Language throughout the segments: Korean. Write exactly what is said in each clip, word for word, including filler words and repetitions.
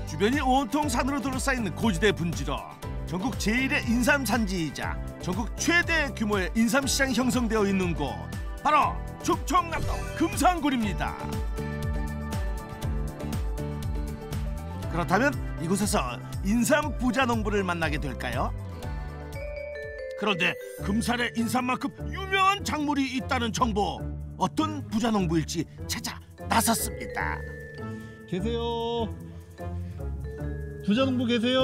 주변이 온통 산으로 둘러싸인 고지대 분지로 전국 제일의 인삼 산지이자 전국 최대 규모의 인삼 시장이 형성되어 있는 곳, 바로 충청남도 금산군입니다. 그렇다면 이곳에서 인삼 부자 농부를 만나게 될까요? 그런데 금산에 인삼만큼 유명한 작물이 있다는 정보, 어떤 부자 농부일지 찾아 나섰습니다. 계세요. 부자 농부 계세요.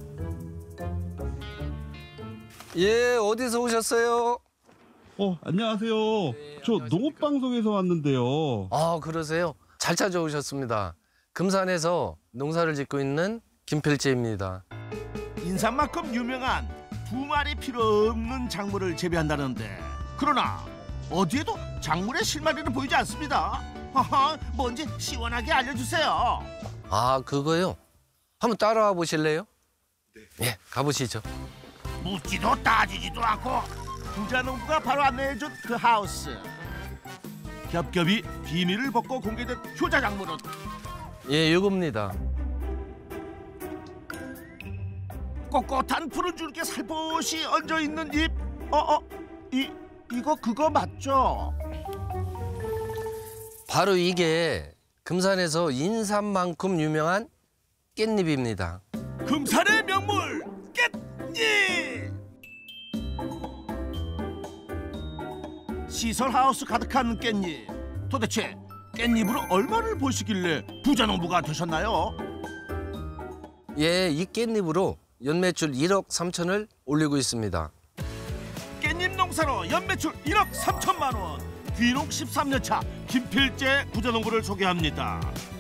예, 어디서 오셨어요? 어, 안녕하세요. 네, 저 안녕하십니까. 농업방송에서 왔는데요. 아, 그러세요? 잘 찾아오셨습니다. 금산에서 농사를 짓고 있는 김필재입니다. 인삼만큼 유명한 두 마리 필요 없는 작물을 재배한다는데, 그러나 어디에도 작물의 실마리는 보이지 않습니다. 하하, 뭔지 시원하게 알려주세요. 아, 그거요? 한번 따라와 보실래요? 네. 예, 가보시죠. 묻지도 따지지도 않고 부자 농부가 바로 안내해준 그 하우스. 겹겹이 비밀을 벗고 공개된 효자 작물은 예, 이겁니다. 꼿꼿한 푸른 줄기에 살포시 얹어있는 잎. 어어, 이 이거 그거 맞죠? 바로 이게 금산에서 인삼만큼 유명한 깻잎입니다. 금산의 명물 깻잎. 시설 하우스 가득한 깻잎. 도대체 깻잎으로 얼마를 버시길래 부자 농부가 되셨나요? 예, 이 깻잎으로 연매출 일억 삼천을 올리고 있습니다. 깻잎 농사로 연매출 일억 삼천만 원. 귀농 십삼 년 차 김필재 부자 농부를 소개합니다.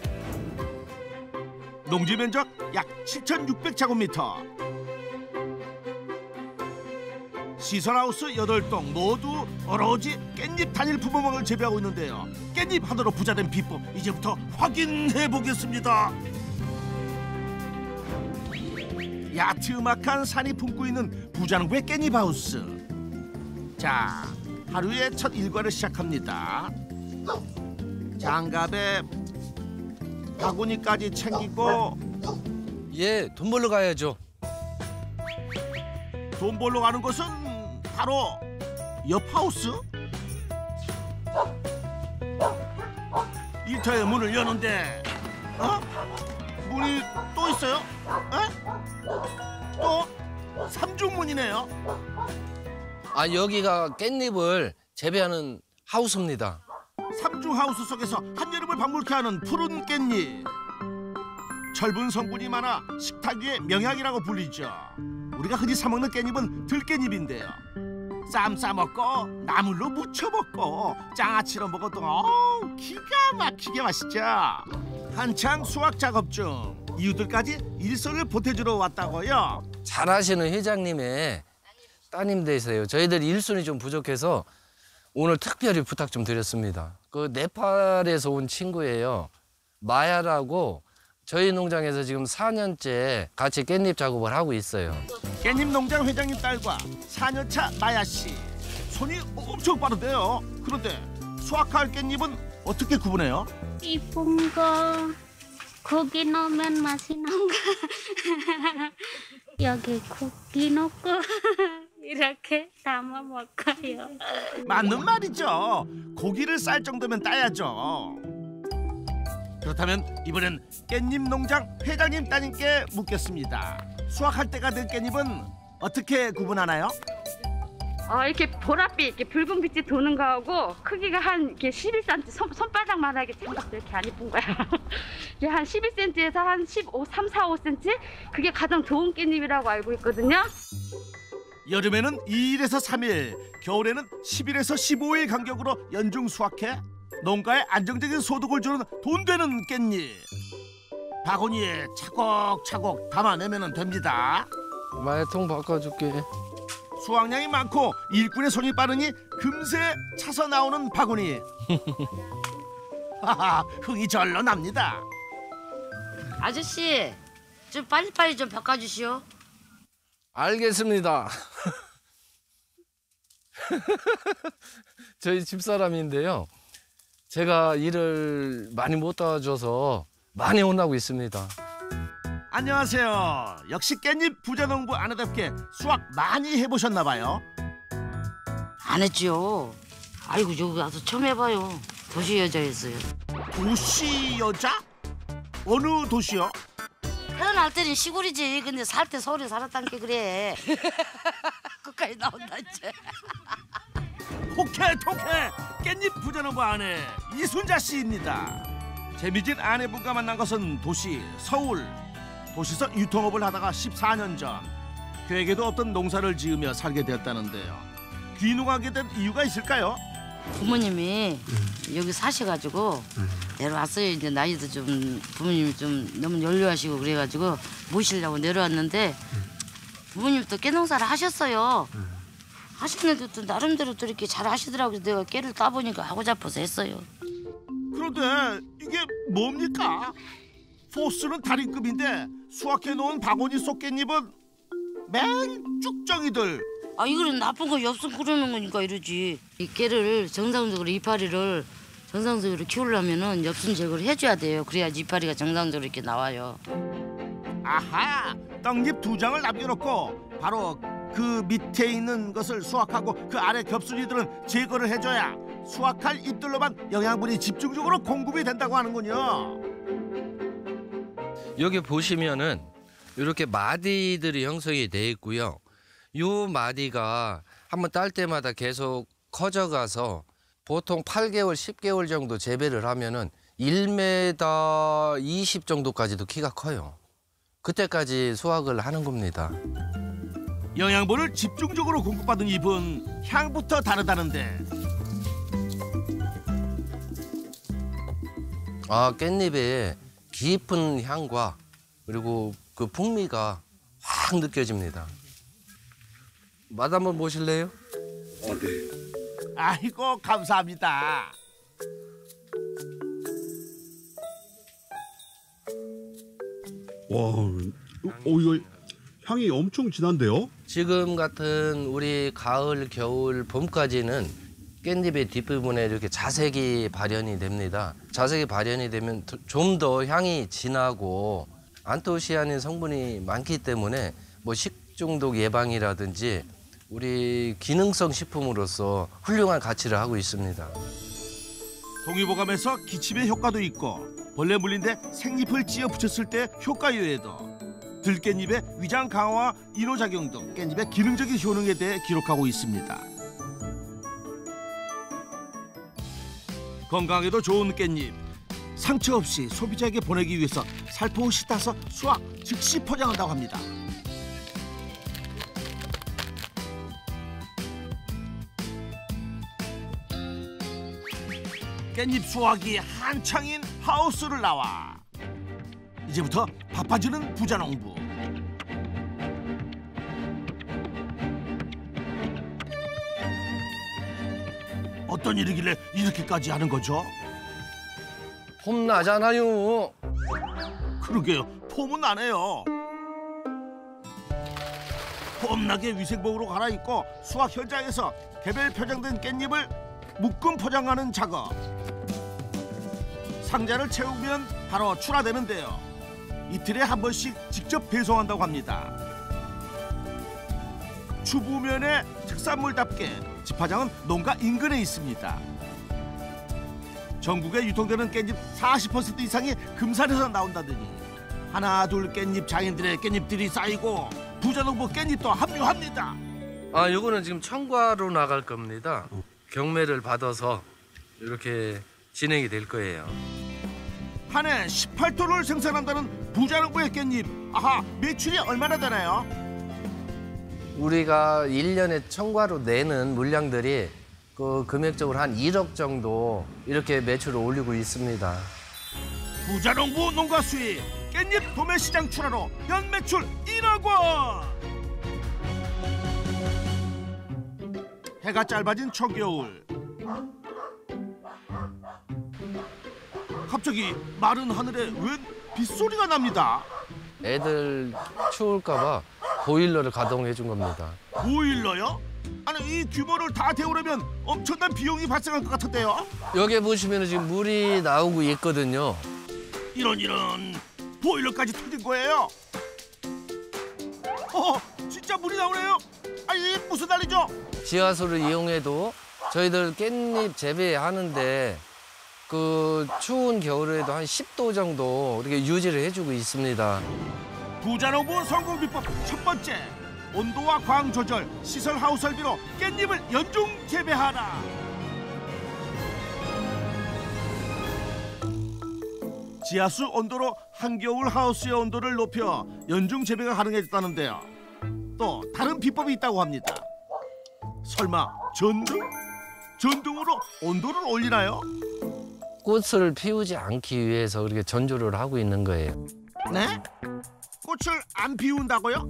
농지 면적 약 칠천육백 제곱미터. 시설하우스 여덟 동 모두 오로지 깻잎 단일 품목을 재배하고 있는데요. 깻잎 하나로 부자된 비법, 이제부터 확인해 보겠습니다. 야트막한 산이 품고 있는 부자농부의 깻잎 하우스. 자, 하루의 첫 일과를 시작합니다. 장갑에 바구니까지 챙기고 예, 돈 벌러 가야죠. 돈 벌러 가는 곳은 바로 옆 하우스. 일터의 문을 여는데, 어? 문이 또 있어요? 어? 또 삼중문이네요. 아, 여기가 깻잎을 재배하는 하우스입니다. 삼중 하우스 속에서 한여름을 방불케 하는 푸른 깻잎. 철분 성분이 많아 식탁 위의 명약이라고 불리죠. 우리가 흔히 사 먹는 깻잎은 들깻잎인데요. 쌈 싸먹고 나물로 무쳐 먹고 장아찌로 먹어도 어우, 기가 막히게 맛있죠. 한창 수확 작업 중 이웃들까지 일손을 보태주러 왔다고요. 잘하시는 회장님의 따님 되세요. 저희들이 일손이 좀 부족해서 오늘 특별히 부탁 좀 드렸습니다. 그 네팔에서 온 친구예요. 마야라고. 저희 농장에서 지금 사 년째 같이 깻잎 작업을 하고 있어요. 깻잎 농장 회장님 딸과 사 년 차 마야 씨. 손이 엄청 빠른데요. 그런데 수확할 깻잎은 어떻게 구분해요? 이쁜 거, 고기 넣으면 맛있는 거. 여기 고기 넣고 이렇게 담아 먹어요. 맞는 말이죠. 고기를 쌀 정도면 따야죠. 그렇다면 이번엔 깻잎 농장 회장님 따님께 묻겠습니다. 수확할 때가 된 깻잎은 어떻게 구분하나요? 어, 이렇게 보랏빛, 이렇게 붉은 빛이 도는 거하고 크기가 한 이렇게 십일 센티미터, 손, 손바닥만하게 장갑도 이렇게 안 이쁜 거야. 이게 한 십일 센티미터에서 한 십오, 삼, 사, 오 센티미터? 그게 가장 좋은 깻잎이라고 알고 있거든요. 여름에는 이 일에서 삼 일, 겨울에는 십 일에서 십오 일 간격으로 연중 수확해 농가에 안정적인 소득을 주는 돈 되는 깻잎. 바구니에 차곡차곡 담아내면 됩니다. 마야통 바꿔줄게. 수확량이 많고 일꾼의 손이 빠르니 금세 차서 나오는 바구니. 하하, 흥이 절로 납니다. 아저씨, 좀 빨리빨리 좀 바꿔주시오. 알겠습니다. 저희 집사람인데요. 제가 일을 많이 못 도와줘서 많이 혼나고 있습니다. 안녕하세요. 역시 깻잎 부자농부 아내답게 수확 많이 해보셨나 봐요. 안 했지요. 아이고 여기 와서 처음 해봐요. 도시 여자였어요. 도시 여자? 어느 도시요? 태어날 때는 시골이지. 근데 살 때 서울에 살았단 게 그래. 끝까지 나온다 이제. 호케 토케 깻잎 부자농부 아내 이순자 씨입니다. 재미진 아내분과 만난 것은 도시 서울. 도시에서 유통업을 하다가 십사 년 전 계획에도 없던 농사를 지으며 살게 되었다는데요. 귀농하게 된 이유가 있을까요? 부모님이 여기 사셔가지고 내려왔어요. 이제 나이도 좀 부모님이 좀 너무 연료하시고 그래가지고 모시려고 내려왔는데 부모님도 깨농사를 하셨어요. 하시는데 또 나름대로 또 이렇게 잘 하시더라고요. 내가 깨를 따보니까 하고 잡아서 했어요. 그런데 이게 뭡니까? 포스는 달인급인데 수확해놓은 바구니 속 깻잎은 맨 쭉정이들. 아 이거는 나쁜 거 엽순 끓여놓은 거니까 이러지. 이 깨를 정상적으로 이파리를 정상적으로 키우려면은 엽순 제거를 해줘야 돼요. 그래야지 이파리가 정상적으로 이렇게 나와요. 아하! 떡잎 두 장을 남겨놓고 바로 그 밑에 있는 것을 수확하고 그 아래 겹순이들은 제거를 해줘야 수확할 잎들로만 영양분이 집중적으로 공급이 된다고 하는군요. 여기 보시면은 이렇게 마디들이 형성이 돼 있고요. 요 마디가 한번 딸 때마다 계속 커져가서 보통 팔 개월, 십 개월 정도 재배를 하면은 일 미터 이십 정도까지도 키가 커요. 그때까지 수확을 하는 겁니다. 영양분을 집중적으로 공급받은 잎은 향부터 다르다는데 아, 깻잎의 깊은 향과 그리고 그 풍미가 확 느껴집니다. 맛 한번 보실래요? 아이고 감사합니다. 와, 어, 이거 향이 엄청 진한데요? 지금 같은 우리 가을, 겨울, 봄까지는 깻잎의 뒷부분에 이렇게 자색이 발현이 됩니다. 자색이 발현이 되면 좀 더 향이 진하고 안토시아닌 성분이 많기 때문에 뭐 식중독 예방이라든지 우리 기능성 식품으로서 훌륭한 가치를 하고 있습니다. 동의보감에서 기침의 효과도 있고 벌레 물린데 생잎을 찧어 붙였을 때 효과 이외에도 들깻잎의 위장 강화, 이노작용 등 깻잎의 기능적인 효능에 대해 기록하고 있습니다. 건강에도 좋은 깻잎. 상처 없이 소비자에게 보내기 위해서 살포시 따서 수확, 즉시 포장한다고 합니다. 깻잎 수확이 한창인 하우스를 나와 이제부터 바빠지는 부자농부. 어떤 일이길래 이렇게까지 하는 거죠? 폼 나잖아요. 그러게요, 폼은 나네요. 폼나게 위생복으로 갈아입고 수확 현장에서 개별 포장된 깻잎을 묶음 포장하는 작업. 상자를 채우면 바로 출하되는데요. 이틀에 한 번씩 직접 배송한다고 합니다. 추부면의 특산물답게 집화장은 농가 인근에 있습니다. 전국에 유통되는 깻잎 사십 퍼센트 이상이 금산에서 나온다더니 하나 둘 깻잎 장인들의 깻잎들이 쌓이고 부자농부 깻잎도 합류합니다. 아, 요거는 지금 청과로 나갈 겁니다. 경매를 받아서 이렇게 진행이 될 거예요. 한 해 십팔 톤을 생산한다는 부자농부의 깻잎. 아하, 매출이 얼마나 되나요? 우리가 일 년에 청과로 내는 물량들이 그 금액적으로 한 일억 정도 이렇게 매출을 올리고 있습니다. 부자농부 농가 수입 깻잎 도매 시장 출하로 연 매출 일억 원. 해가 짧아진 초겨울. 갑자기 마른 하늘에 웬 빗소리가 납니다. 애들 추울까 봐 보일러를 가동해 준 겁니다. 보일러요? 아니 이 규모를 다 데우려면 엄청난 비용이 발생할 것 같은데요? 여기 보시면 지금 물이 나오고 있거든요. 이런 이런 보일러까지 터진 거예요? 어, 진짜 물이 나오네요. 아니 무슨 난리죠? 지하수를 이용해도 저희들 깻잎 재배하는데 그 추운 겨울에도 한 십 도 정도 이렇게 유지를 해주고 있습니다. 부자농부 성공 비법 첫 번째, 온도와 광 조절, 시설 하우 설비로 깻잎을 연중 재배하라. 지하수 온도로 한겨울 하우스의 온도를 높여 연중 재배가 가능해졌다는데요. 또 다른 비법이 있다고 합니다. 설마 전등? 전등으로 온도를 올리나요? 꽃을 피우지 않기 위해서 그렇게 전조를 하고 있는 거예요. 네? 꽃을 안 피운다고요?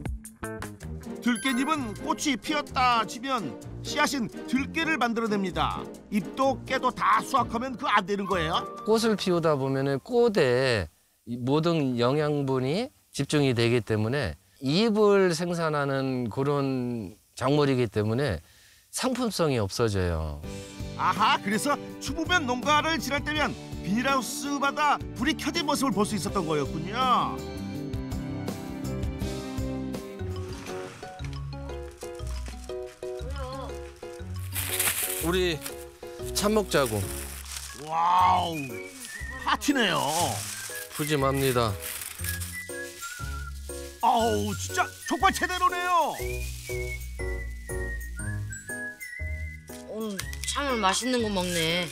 들깻잎은 꽃이 피었다 치면 씨앗인 들깨를 만들어냅니다. 잎도 깨도 다 수확하면 그 안 되는 거예요? 꽃을 피우다 보면은 꽃에 이 모든 영양분이 집중이 되기 때문에 잎을 생산하는 그런 작물이기 때문에 상품성이 없어져요. 아하, 그래서 추부면 농가를 지날 때면 비닐하우스마다 불이 켜진 모습을 볼 수 있었던 거였군요. 우리 참 먹자고. 와우, 파티네요. 푸짐합니다. 아우, 진짜 족발 제대로네요. 오늘 참을 맛있는 거 먹네.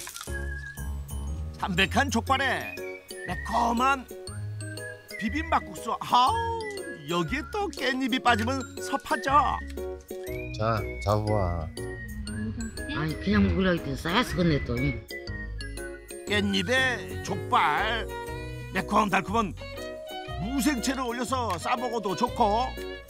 담백한 족발에 매콤한 비빔막국수. 아우, 여기에 또 깻잎이 빠지면 섭하죠. 자, 잡아봐. 아니 그냥 먹으려고 했더니 싸야서 건네 또. 깻잎에 족발, 매콤달콤한 무생채를 올려서 싸먹어도 좋고,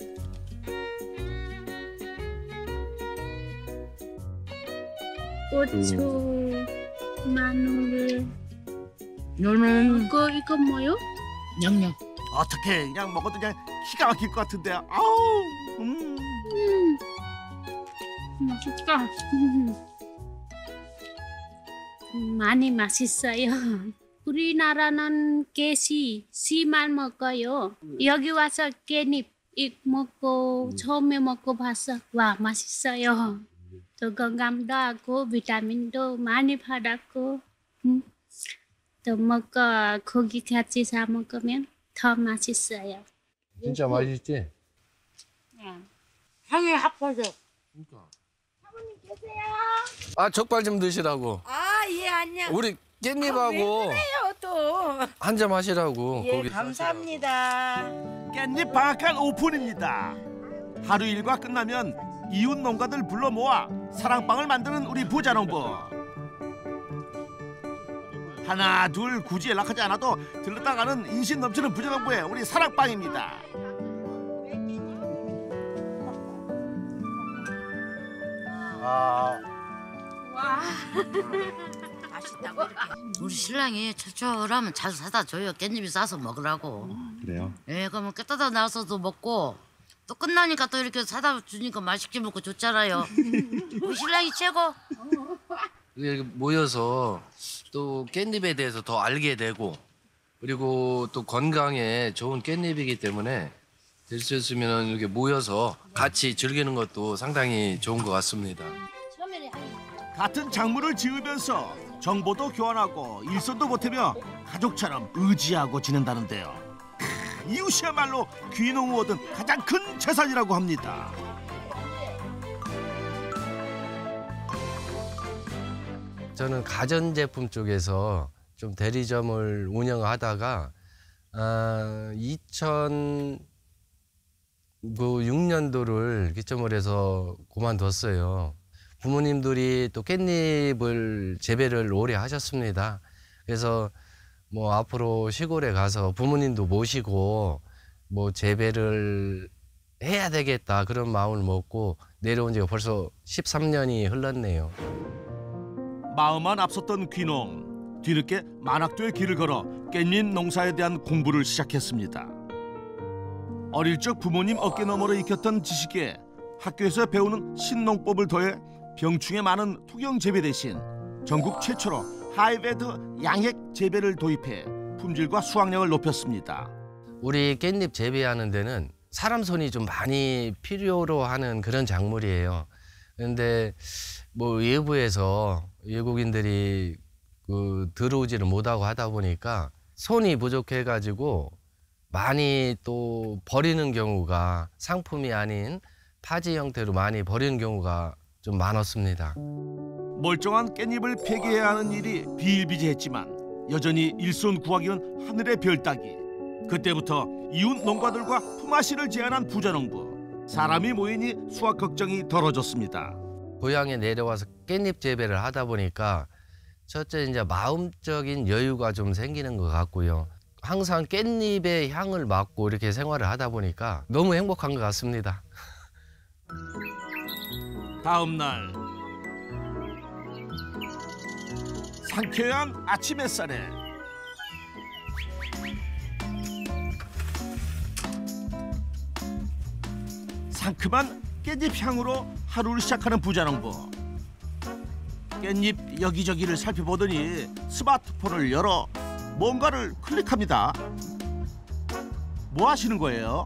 고추, 마늘. 너는 이거 이거 뭐요? 양념. 어떻게 그냥 먹어도 그냥 기가 막힐 것 같은데. 아우, 음. 음, 맛있다. 음, 많이 맛있어요. 우리나라는 깨시, 씨만 먹어요. 여기 와서 깻잎 잎 먹고 처음에 먹어봤어. 와, 맛있어요. 또 건강도 하고 비타민도 많이 받았고, 음. 또 먹고 고기 같이 사 먹으면 더 맛있어요. 진짜 맛있지? 향이 확 퍼져. 아, 족발 좀 드시라고. 아, 예, 안녕. 우리 깻잎하고 그래요, 또. 한 잔 마시라고. 예, 거기 감사합니다. 깻잎 방앗간 오픈입니다. 하루 일과 끝나면 이웃 농가들 불러 모아 사랑방을 만드는 우리 부자농부. 하나 둘 굳이 연락하지 않아도 들렀다 가는 인심 넘치는 부자농부의 우리 사랑방입니다. 맛있다고 이렇게. 우리 신랑이 철철하면 자주 사다 줘요. 깻잎이 싸서 먹으라고. 그래요? 예, 그러면 깨따다 나와서도 먹고 또 끝나니까 또 이렇게 사다 주니까 맛있게 먹고 좋잖아요. 우리 신랑이 최고. 이렇게 모여서 또 깻잎에 대해서 더 알게 되고, 그리고 또 건강에 좋은 깻잎이기 때문에 될 수 있으면 이렇게 모여서 같이 즐기는 것도 상당히 좋은 것 같습니다. 같은 작물을 지으면서 정보도 교환하고 일손도 보태며 가족처럼 의지하고 지낸다는데요. 크, 이웃이야말로 귀농 후 얻은 가장 큰 재산이라고 합니다. 저는 가전제품 쪽에서 좀 대리점을 운영하다가 아, 이천육 년도를 기점으로 해서 그만뒀어요. 부모님들이 또 깻잎을 재배를 오래 하셨습니다. 그래서 뭐 앞으로 시골에 가서 부모님도 모시고 뭐 재배를 해야 되겠다 그런 마음을 먹고 내려온 지가 벌써 십삼 년이 흘렀네요. 마음만 앞섰던 귀농. 뒤늦게 만학도의 길을 걸어 깻잎 농사에 대한 공부를 시작했습니다. 어릴 적 부모님 어깨 너머로 익혔던 지식에 학교에서 배우는 신농법을 더해 병충해 많은 토경 재배 대신 전국 최초로 하이베드 양액 재배를 도입해 품질과 수확량을 높였습니다. 우리 깻잎 재배하는 데는 사람 손이 좀 많이 필요로 하는 그런 작물이에요. 그런데 뭐 외부에서 외국인들이 그 들어오지를 못하고 하다 보니까 손이 부족해가지고 많이 또 버리는 경우가 상품이 아닌 파지 형태로 많이 버리는 경우가 좀 많았습니다. 멀쩡한 깻잎을 폐기해야 하는 일이 비일비재했지만 여전히 일손 구하기는 하늘의 별 따기. 그때부터 이웃 농가들과 품앗이를 제안한 부자농부. 사람이 모이니 수확 걱정이 덜어졌습니다. 고향에 내려와서 깻잎 재배를 하다 보니까 첫째 이제 마음적인 여유가 좀 생기는 것 같고요. 항상 깻잎의 향을 맡고 이렇게 생활을 하다 보니까 너무 행복한 것 같습니다. 다음 날 상쾌한 아침 햇살에 상큼한 깻잎 향으로 하루를 시작하는 부자농부. 깻잎 여기저기를 살펴보더니 스마트폰을 열어 뭔가를 클릭합니다. 뭐 하시는 거예요?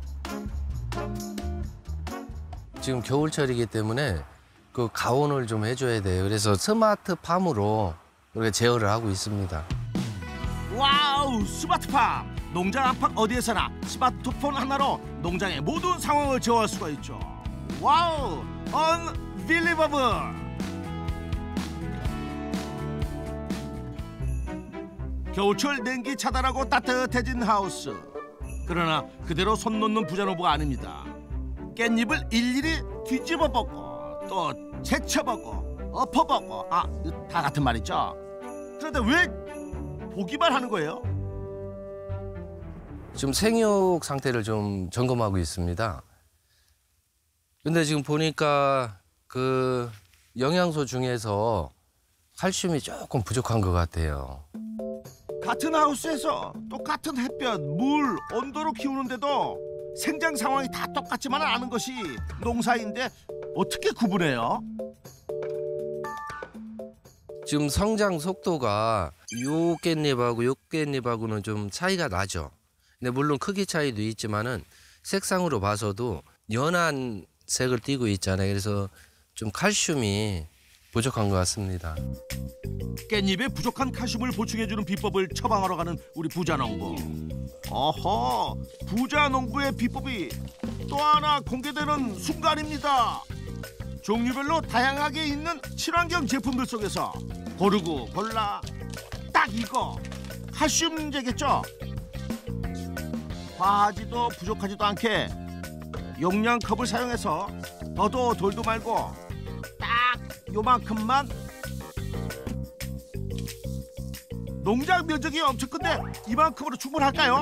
지금 겨울철이기 때문에 그 가온을 좀 해줘야 돼요. 그래서 스마트팜으로 우리가 제어를 하고 있습니다. 와우, 스마트팜! 농장 안팎 어디에서나 스마트폰 하나로 농장의 모든 상황을 제어할 수가 있죠. 와우, unbelievable! 겨울철 냉기 차단하고 따뜻해진 하우스. 그러나 그대로 손 놓는 부자농부가 아닙니다. 깻잎을 일일이 뒤집어 보고 또 제쳐보고 엎어보고, 아, 다 같은 말이죠. 그런데 왜 보기만 하는 거예요? 지금 생육 상태를 좀 점검하고 있습니다. 근데 지금 보니까 그 영양소 중에서 칼슘이 조금 부족한 것 같아요. 같은 하우스에서 똑같은 햇볕, 물, 온도로 키우는데도 생장 상황이 다 똑같지만은 않은 것이 농사인데 어떻게 구분해요? 지금 성장 속도가 요 깻잎하고 요 깻잎하고는 좀 차이가 나죠. 근데 물론 크기 차이도 있지만은 색상으로 봐서도 연한 색을 띠고 있잖아요. 그래서 좀 칼슘이 부족한 것 같습니다. 깻잎에 부족한 칼슘을 보충해주는 비법을 처방하러 가는 우리 부자농부. 어허, 부자농부의 비법이 또 하나 공개되는 순간입니다. 종류별로 다양하게 있는 친환경 제품들 속에서 고르고 골라 딱 이거 칼슘제겠죠? 과하지도 부족하지도 않게 용량컵을 사용해서 너도 돌도 말고 딱 요만큼만. 농장 면적이 엄청 큰데 이만큼으로 충분할까요?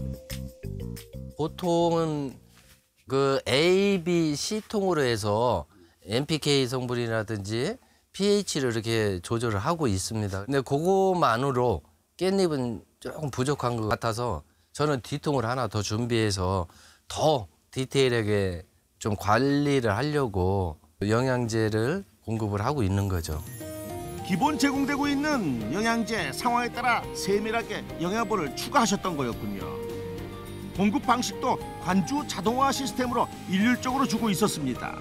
보통은 그 A, B, C 통으로 해서 엔피케이 성분이라든지 피에이치를 이렇게 조절을 하고 있습니다. 근데 그거만으로 깻잎은 조금 부족한 것 같아서 저는 D통을 하나 더 준비해서 더 디테일하게 좀 관리를 하려고 영양제를 공급을 하고 있는 거죠. 기본 제공되고 있는 영양제 상황에 따라 세밀하게 영양분을 추가하셨던 거였군요. 공급 방식도 관주 자동화 시스템으로 일률적으로 주고 있었습니다.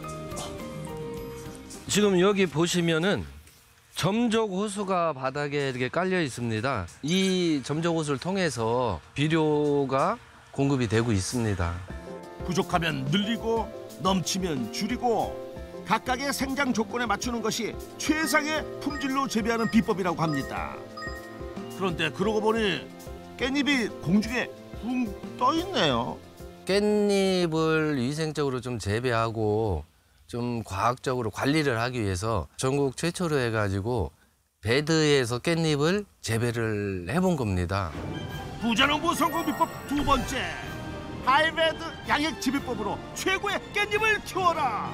지금 여기 보시면은 점적 호수가 바닥에 이렇게 깔려 있습니다. 이 점적 호수를 통해서 비료가 공급이 되고 있습니다. 부족하면 늘리고 넘치면 줄이고 각각의 생장 조건에 맞추는 것이 최상의 품질로 재배하는 비법이라고 합니다. 그런데 그러고 보니 깻잎이 공중에 붕 떠 있네요. 깻잎을 위생적으로 좀 재배하고 좀 과학적으로 관리를 하기 위해서 전국 최초로 해가지고 베드에서 깻잎을 재배를 해본 겁니다. 부자농부 성공 비법 두 번째, 하이베드 양액 재배법으로 최고의 깻잎을 키워라.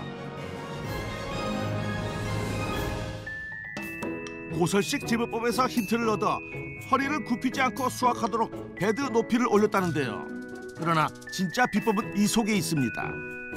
고설식 재배법에서 힌트를 얻어 허리를 굽히지 않고 수확하도록 베드 높이를 올렸다는데요. 그러나 진짜 비법은 이 속에 있습니다.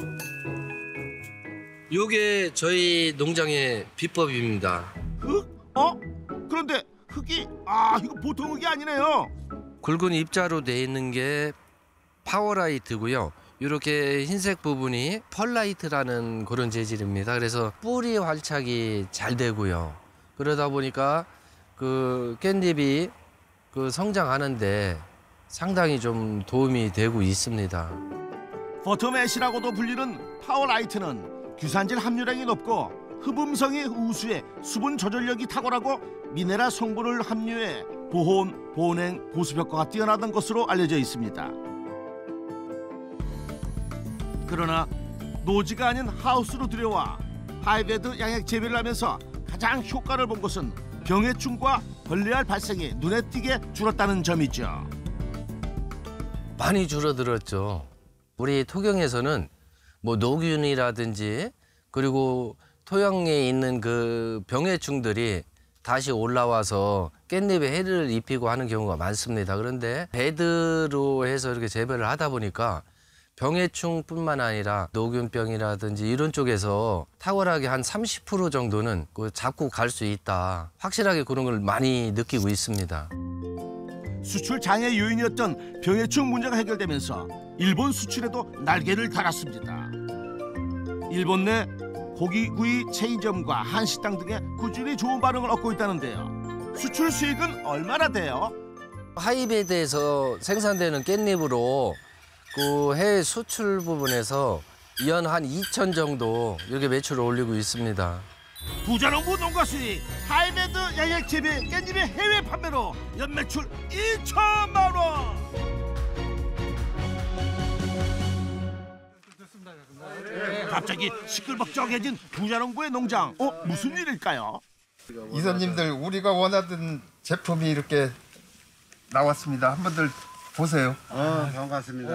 요게 저희 농장의 비법입니다. 흙? 어? 그런데 흙이, 아, 이거 보통 흙이 아니네요. 굵은 입자로 돼 있는 게 파워라이트고요. 이렇게 흰색 부분이 펄라이트라는 그런 재질입니다. 그래서 뿌리 활착이 잘 되고요. 그러다 보니까 그 깻잎이 그 성장하는데 상당히 좀 도움이 되고 있습니다. 버터매시라고도 불리는 파워라이트는 규산질 함유량이 높고 흡음성이 우수해 수분 조절력이 탁월하고 미네랄 성분을 함유해 보온, 보냉, 보습 효과가 뛰어나던 것으로 알려져 있습니다. 그러나 노지가 아닌 하우스로 들여와 하이베드 양액 재배를 하면서 가장 효과를 본 것은 병해충과 벌레알 발생이 눈에 띄게 줄었다는 점이죠. 많이 줄어들었죠. 우리 토경에서는 뭐 노균이라든지 그리고 토양에 있는 그 병해충들이 다시 올라와서 깻잎에 해를 입히고 하는 경우가 많습니다. 그런데 배드로 해서 이렇게 재배를 하다 보니까 병해충뿐만 아니라 노균병이라든지 이런 쪽에서 탁월하게 한 삼십 퍼센트 정도는 그 잡고 갈 수 있다. 확실하게 그런 걸 많이 느끼고 있습니다. 수출 장애 요인이었던 병해충 문제가 해결되면서 일본 수출에도 날개를 달았습니다. 일본 내 고기구이 체인점과 한식당 등에 꾸준히 좋은 반응을 얻고 있다는데요. 수출 수익은 얼마나 돼요? 하이베드에서 생산되는 깻잎으로 그 해외 수출 부분에서 연 한 이천 정도 이렇게 매출을 올리고 있습니다. 부자농부 농가 수익 하이베드 양액 재배 깻잎의 해외 판매로 연매출 이천만 원. 갑자기 시끌벅적해진 부자농부의 농장. 어? 무슨 일일까요? 이사님들 우리가 원하던 제품이 이렇게 나왔습니다. 한번들 보세요. 아, 반갑습니다.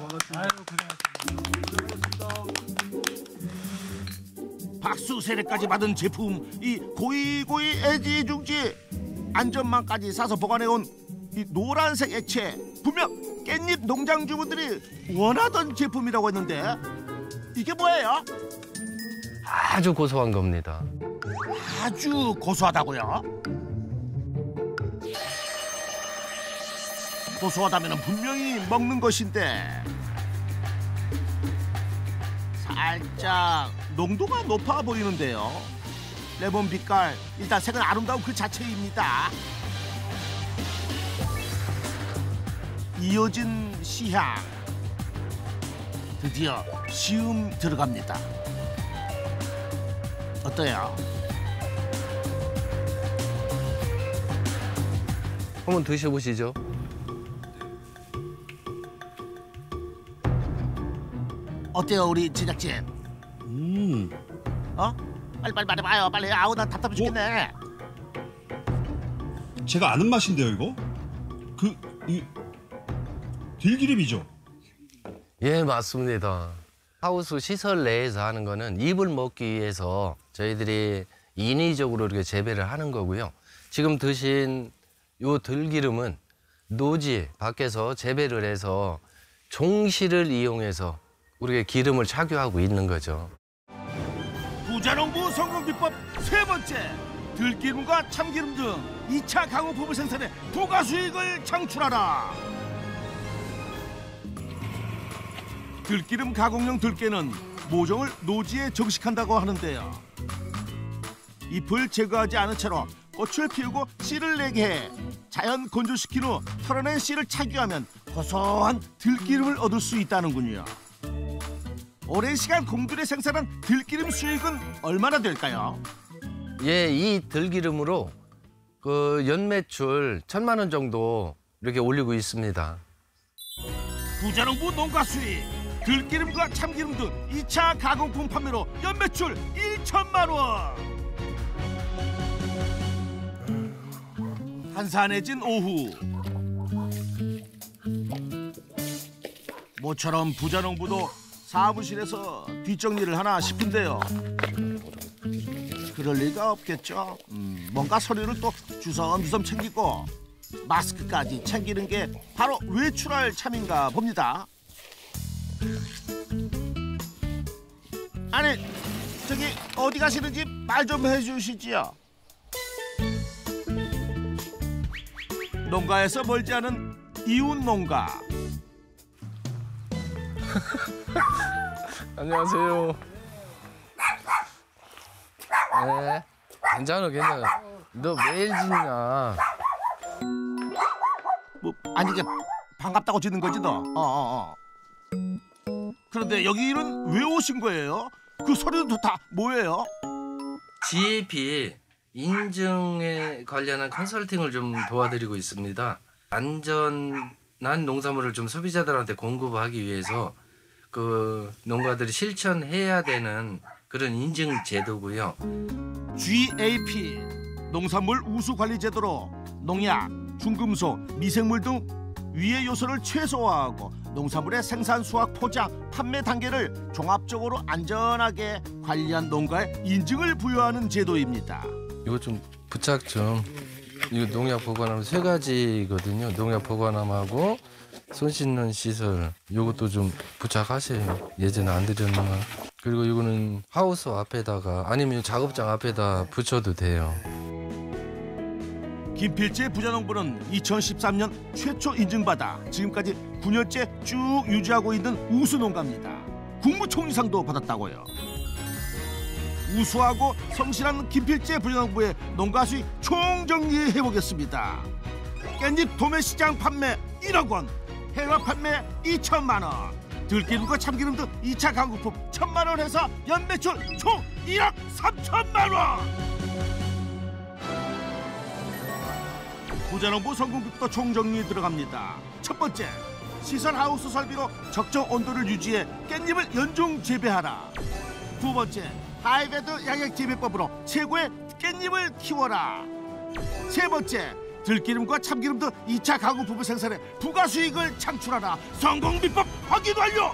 박수 세례까지 받은 제품 이 고이고이 애지중지 안전망까지 싸서 보관해온 이 노란색 액체 분명 깻잎 농장 주부들이 원하던 제품이라고 했는데 이게 뭐예요? 아주 고소한 겁니다. 아주 고소하다고요? 고소하다면 분명히 먹는 것인데 살짝 농도가 높아 보이는데요. 레몬 빛깔 일단 색은 아름다운 그 자체입니다. 이어진 시향 드디어 시음 들어갑니다. 어때요? 한번 드셔보시죠. 어때요 우리 제작진? 음, 어? 빨리 빨리 말해봐요 빨리. 아우 나 답답해 죽겠네. 제가 아는 맛인데요, 이거? 그, 이, 들기름이죠? 예, 맞습니다. 하우스 시설 내에서 하는 거는 잎을 먹기 위해서 저희들이 인위적으로 이렇게 재배를 하는 거고요. 지금 드신 요 들기름은 노지 밖에서 재배를 해서 종실을 이용해서 우리가 기름을 착유하고 있는 거죠. 부자농부 성공 비법 세 번째, 들기름과 참기름 등 이 차 가공품을 생산해 부가 수익을 창출하라. 들기름 가공용 들깨는 모종을 노지에 정식한다고 하는데요. 잎을 제거하지 않은 채로 꽃을 피우고 씨를 내게 해 자연 건조시킨 후 털어낸 씨를 착유하면 고소한 들기름을 얻을 수 있다는군요. 오랜 시간 공들여 생산한 들기름 수익은 얼마나 될까요? 예, 이 들기름으로 그 연매출 천만 원 정도 이렇게 올리고 있습니다. 부자농부 농가 수익 들기름과 참기름 등 이 차 가공품 판매로 연매출 일천만 원. 한산해진 오후 모처럼 부자농부도 사무실에서 뒷정리를 하나 싶은데요. 그럴 리가 없겠죠. 음, 뭔가 서류를 또 주섬주섬 챙기고 마스크까지 챙기는 게 바로 외출할 참인가 봅니다. 아니 저기 어디 가시는지 말 좀 해주시지요. 농가에서 멀지 않은 이웃 농가. 안녕하세요. 네, 괜찮아, 괜찮아. 너 매일 짓냐? 뭐 아니 이게 반갑다고 짓는 거지 너. 어, 어, 어. 그런데 여기는 왜 오신 거예요? 그 서류도 다 뭐예요? 지에이피 인증에 관련한 컨설팅을 좀 도와드리고 있습니다. 안전한 농산물을 좀 소비자들한테 공급하기 위해서 그 농가들이 실천해야 되는 그런 인증 제도고요. 지에이피 농산물 우수 관리 제도로 농약, 중금속, 미생물 등 위해 요소를 최소화하고 농산물의 생산, 수확, 포장, 판매 단계를 종합적으로 안전하게 관리한 농가에 인증을 부여하는 제도입니다. 이거 좀 부착 좀. 이거 농약 보관함 세 가지거든요. 농약 보관함하고 손 씻는 시설. 이것도 좀 부착하세요. 예전에 안 드렸나. 그리고 이거는 하우스 앞에다가 아니면 작업장 앞에다 붙여도 돼요. 김필재 부자농부는 이천십삼 년 최초 인증받아 지금까지 구 년째 쭉 유지하고 있는 우수 농가입니다. 국무총리상도 받았다고요. 우수하고 성실한 김필재 부자농부의 농가 수익 총정리해 보겠습니다. 깻잎 도매시장 판매 일억 원, 해외 판매 이천만 원, 들기름과 참기름 등 이 차 가공품 천만 원 해서 연매출 총 일억 삼천만 원. 부자농부 성공부터 총정리 들어갑니다. 첫 번째, 시설 하우스 설비로 적정 온도를 유지해 깻잎을 연중 재배하라. 두 번째, 하이베드 양액 재배법으로 최고의 깻잎을 키워라. 세 번째, 들기름과 참기름 등 이 차 가공품을 생산해 부가 수익을 창출하라. 성공 비법 확인 완료.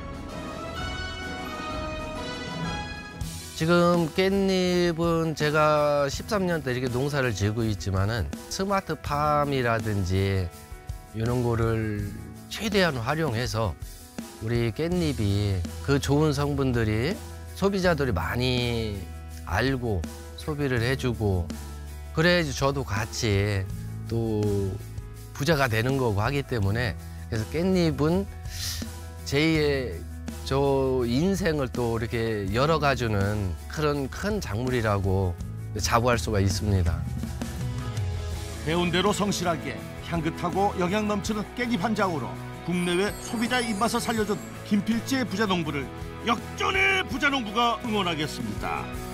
지금 깻잎은 제가 십삼 년 때 이렇게 농사를 지고 있지만은 스마트팜이라든지 이런 거를 최대한 활용해서 우리 깻잎이 그 좋은 성분들이 소비자들이 많이 알고 소비를 해주고 그래야지 저도 같이 또 부자가 되는 거고 하기 때문에 그래서 깻잎은 제의 저 인생을 또 이렇게 열어가주는 그런 큰 작물이라고 자부할 수가 있습니다. 배운 대로 성실하게 향긋하고 영양 넘치는 깻잎 한 장으로 국내외 소비자의 입맛을 살려준 김필재 부자농부를 역전의 부자농부가 응원하겠습니다.